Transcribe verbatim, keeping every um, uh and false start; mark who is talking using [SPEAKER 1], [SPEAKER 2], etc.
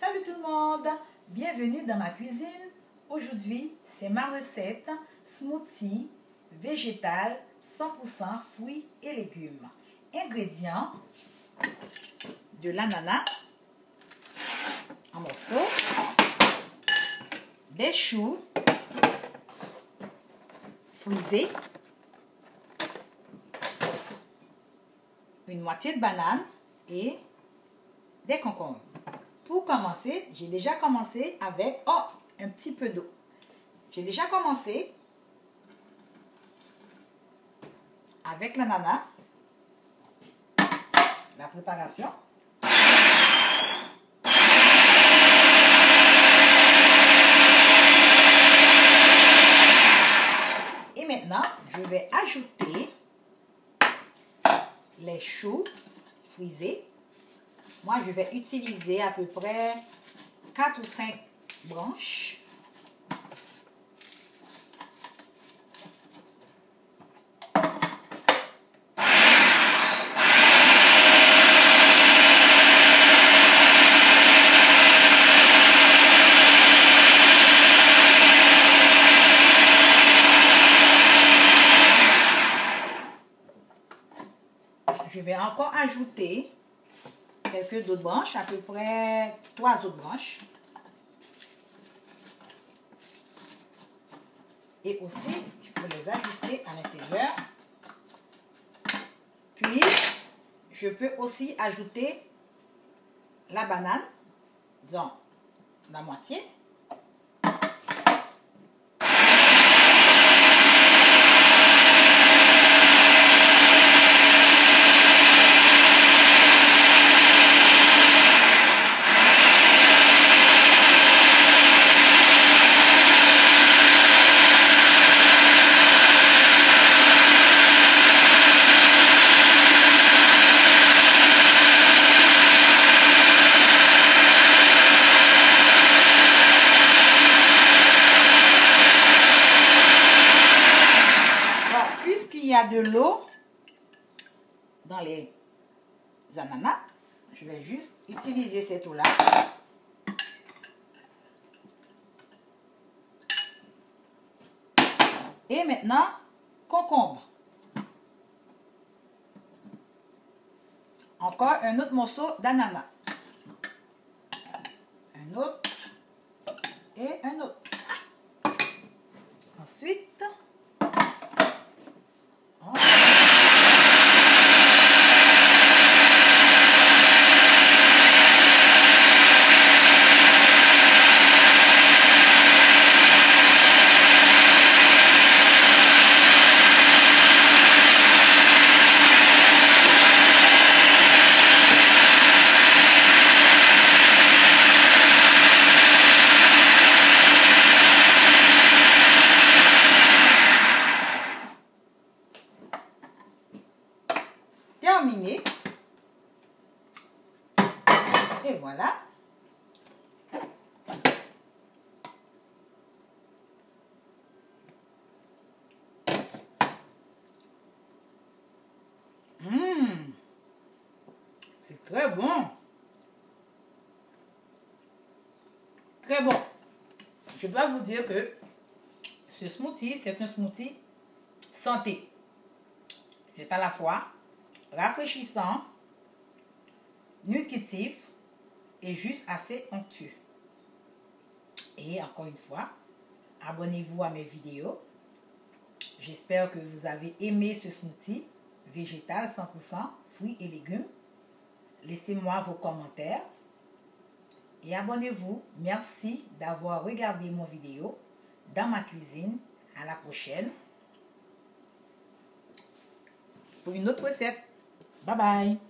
[SPEAKER 1] Salut tout le monde, bienvenue dans ma cuisine. Aujourd'hui, c'est ma recette smoothie végétal cent pour cent fruits et légumes. Ingrédients: de l'ananas en morceaux, des choux frisés, une moitié de banane et des concombres. Pour commencer, j'ai déjà commencé avec oh, un petit peu d'eau. J'ai déjà commencé avec l'ananas, la préparation. Et maintenant, je vais ajouter les choux frisés. Moi, je vais utiliser à peu près quatre ou cinq branches. Je vais encore ajouter quelques autres branches, à peu près trois autres branches. Et aussi, il faut les ajuster à l'intérieur. Puis, je peux aussi ajouter la banane, disons la moitié. Il y a de l'eau dans les ananas, je vais juste utiliser cette eau-là. Et maintenant, concombre. Encore un autre morceau d'ananas. Un autre et un autre. Ensuite, terminé. Et voilà. Mmh. C'est très bon. Très bon. Je dois vous dire que ce smoothie, c'est un smoothie santé. C'est à la fois rafraîchissant, nutritif et juste assez onctueux. Et encore une fois, abonnez-vous à mes vidéos. J'espère que vous avez aimé ce smoothie végétal cent pour cent fruits et légumes. Laissez-moi vos commentaires et abonnez-vous. Merci d'avoir regardé mon vidéo dans ma cuisine. À la prochaine pour une autre recette. Bye bye.